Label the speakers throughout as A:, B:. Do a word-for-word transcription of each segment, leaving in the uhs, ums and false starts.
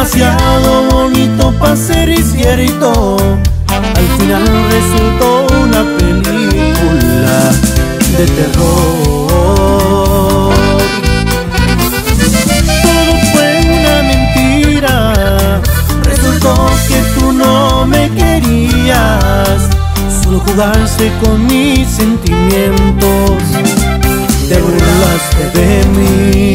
A: demasiado bonito para ser cierto. Al final resultó una película de terror. Todo fue una mentira, resultó que tú no me querías. Solo jugaste con mis sentimientos, te burlaste de mí.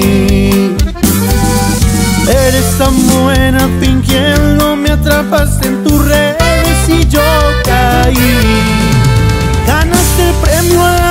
A: Eres tan buena fingiendo, me atrapaste en tus redes y yo caí. Ganaste el premio a